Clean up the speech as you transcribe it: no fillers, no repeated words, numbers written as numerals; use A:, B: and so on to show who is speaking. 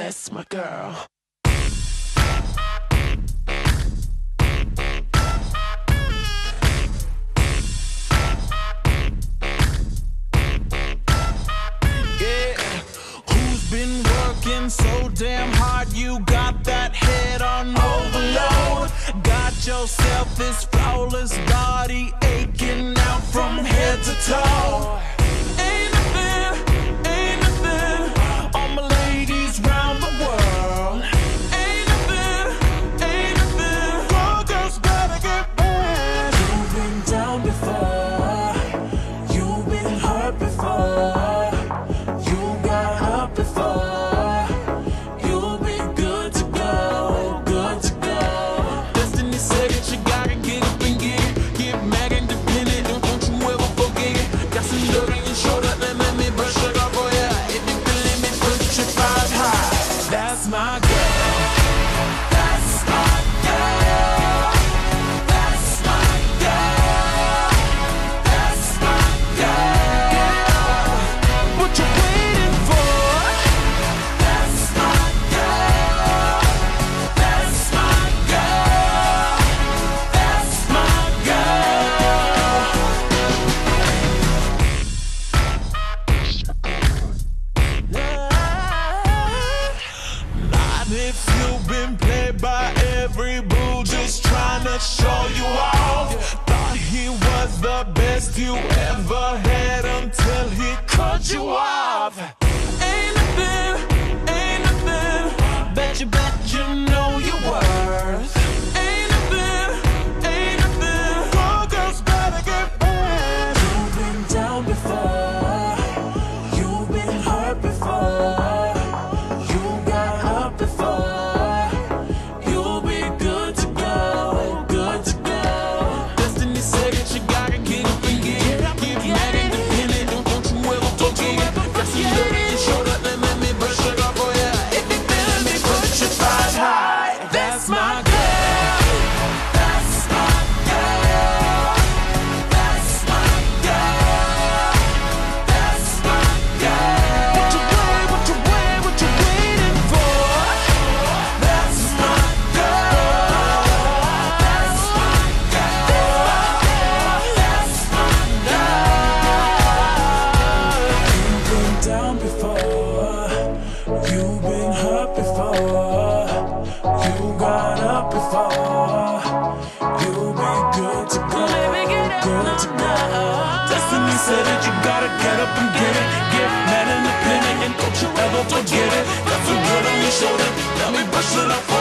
A: That's my girl. Been working so damn hard, you got that head on overload. Got yourself this flawless body aching out from head to toe. Ain't nothing, all my ladies round the world. Ain't nothing, all girls gotta get back. You've been down before, you've been hurt before. That's my girl. That's my girl. That's my girl. That's my girl. What you waiting for? That's my girl. That's my girl. That's my If you've been played by every bull just trying to show you off, thought he was the best you ever had until he cut you off. Ain't nothing, bet you know your worth. Ain't nothing, all girls better get back. You've been down before, you've been hurt before. That's my girl. That's my girl. That's my girl. That's my girl. What you waiting for? That's my girl. That's my girl. That's my girl. You've been down before. You've been hurt before. You got up before. You'll be good to go. Good to go. Destiny said that you gotta get up and get it. Get mad independent and don't you ever forget it. Got some good on your shoulder. Let me brush it up.